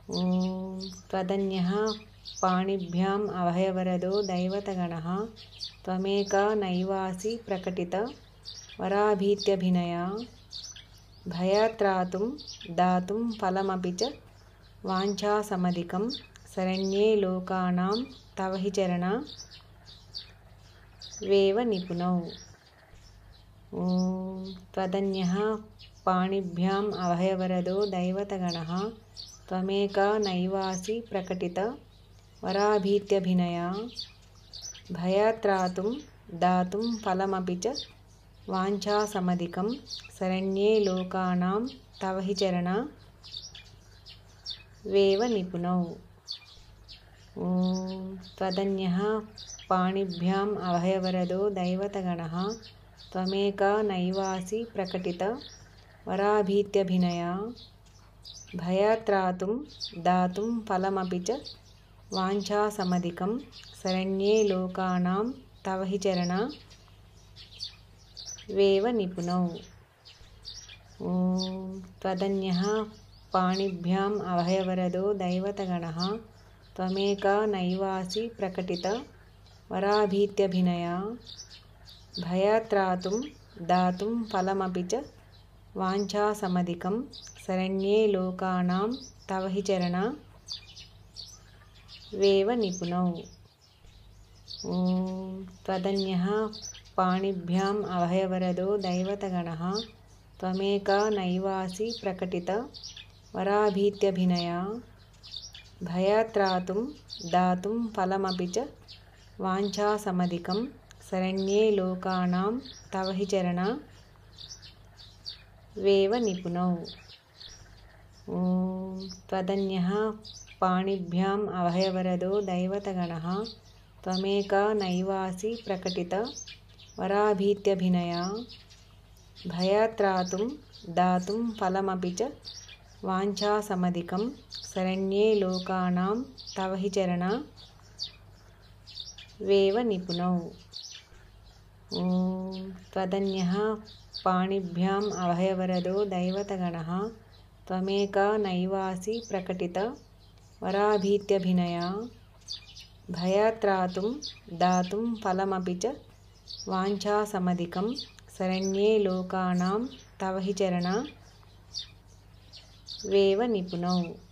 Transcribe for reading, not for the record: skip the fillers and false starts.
ॐ त्वदन्यः पाणिभ्याम् अभयवरदो दैवतगणः त्वमेका नैवासि प्रकटित वराभीत्यभिनया भयत्रातुं दातुं फलमपि च वाञ्छासमधिकं शरण्ये लोकानां तव हि चरणा वेव निपुणौ। ॐ त्वदन्यः पाणिभ्याम् अभयवरदो दैवतगणः त्वमेका नैवासि प्रकटित वराभीत्यभिनया भयत्रातुं दातुं फलमपि च वाञ्छासमधिकं शरण्ये लोकानां तव हि चरणा वेव निपुणौ। ॐ त्वदन्यः पाणिभ्याम् अभयवरदो दैवतगणः त्वमेका नैवासि प्रकटित वराभीत्यभिनया भयत्रातुं दातुं फलमपि च वाञ्छासमधिकं शरण्ये लोकानां तव हि चरणा वेव निपुणौ। ॐ त्वदन्यः पाणिभ्याम् अभयवरदो दैवतगणः त्वमेका नैवासि प्रकटित वराभीत्यभिनया भयत्रातुं दातुं फलमपि च वाञ्छासमधिकं शरण्ये लोकानां तव हि चरणा वेव निपुणौ। ॐ त्वदन्यः पाणिभ्याम् अभयवरदो दैवतगणः त्वमेका नैवासि प्रकटित वराभीत्यभिनया भयत्रातुं दातुं फलमपि च वाञ्छासमधिकं शरण्ये लोकानां तव हि चरणा वेव निपुणौ। ॐ त्वदन्यः पाणिभ्याम् अभयवरदो दैवतगणः त्वमेका नैवासि प्रकटित वराभीत्यभिनया भयत्रातुं दातुं फलमपि च वाञ्छासमधिकं शरण्ये लोकानां तव हि चरणा वेव निपुणौ। ॐ त्वदन्यः पाणिभ्याम् अभयवरदो दैवतगणः त्वमेका नैवासि प्रकटित वराभीत्यभिनया भयत्रातुं दातुं फलमपि च वाञ्छासमधिकं शरण्ये लोकानां तव हि चरणा वेव निपुणौ।